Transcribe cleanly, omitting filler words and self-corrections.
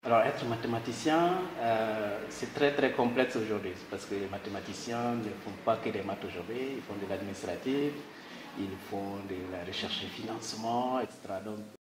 Alors, être mathématicien, c'est très très complexe aujourd'hui parce que les mathématiciens ne font pas que des maths aujourd'hui, ils font de l'administratif, ils font de la recherche et financement, etc. Donc,